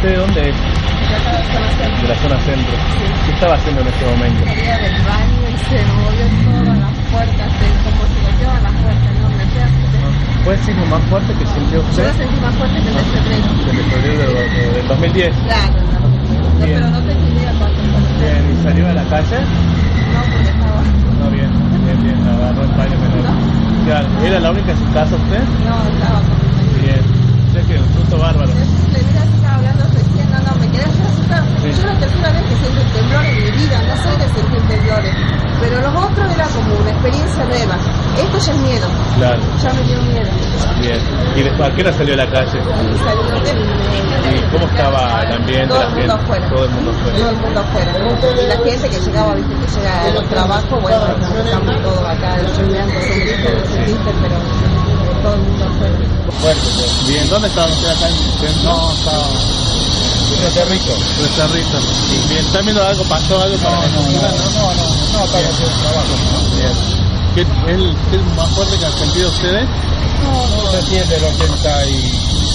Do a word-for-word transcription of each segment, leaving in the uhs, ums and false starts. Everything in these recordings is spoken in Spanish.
¿Usted de dónde es? De la zona centro. Sí. ¿Qué estaba haciendo en este momento? Salía del baño y se movió todas las puertas, como si golpeaban las puertas, ¿no? Me hacía... ¿Puede ser lo más fuerte que sintió usted? Yo lo sentí más fuerte que el de febrero. ¿Desde febrero del, del dos mil diez? Claro, no, no, pero no tenía idea cuánto fue. Bien, ¿y salió a la calle? No, porque estaba... No, bien, bien, bien, agarró el baño menor. ¿No? Claro, ¿era la única en su casa usted? No, estaba con mi marido. Bien, sé que un susto bárbaro. Le mira, estaba hablando recién, no, no, me quedé así asustado. Sí. Yo la tercera vez que siento temblor en mi vida, no soy de sentir temblores. Pero los otros era como una experiencia nueva. Esto ya es miedo. Claro. Ya me dio miedo. Bien. ¿Y después a qué hora salió a la calle? Y salió de... ¿Y cómo estaba el ambiente? Todo el mundo gente? afuera. Todo el mundo afuera. Todo el mundo afuera. Y la gente que llegaba, viste, que llega a los trabajos, bueno, estamos todos acá estudiando, sentiste, sentiste, pero todo el mundo afuera. Bueno, bien. ¿Dónde estaban ustedes acá? No, estaba... En Cerrito. En Cerrito. Bien. ¿Están viendo algo? ¿Pasó algo? No, no, no, no, no, no, no, estamos haciendo trabajo. Bien. ¿Qué es el, qué es el más fuerte que han sentido ustedes? No, no, se siente el ochenta y...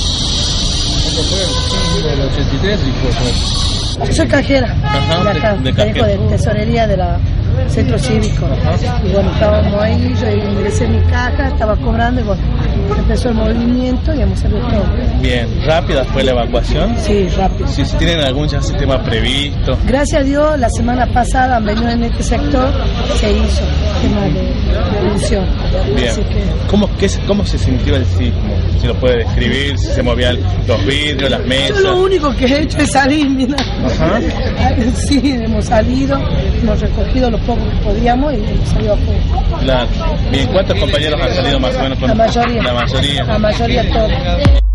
Sí, del ochenta y tres y fue fuerte. Yo soy cajera, Ajá, de acá, de, de, manejo de tesorería de la centro cívico. Ajá. Y bueno, estábamos ahí, yo ingresé mi caja, estaba cobrando y bueno, empezó el movimiento y hemos salido todo. Bien, ¿rápida fue la evacuación? Sí, rápido. Si sí, tienen algún ya sistema previsto. Gracias a Dios, la semana pasada han venido en este sector, se hizo tema de prevención. Bien. Así que... ¿Cómo, qué, ¿Cómo se sintió el sismo? Si lo puede describir, si se movían los vidrios, las mesas. Yo lo único que he hecho es salir, mira. Ajá. Sí, hemos salido, hemos recogido lo poco que podíamos y hemos salido afuera. Claro. Bien, ¿cuántos compañeros han salido más o menos con La mayoría. La mayoría. La mayoría todos.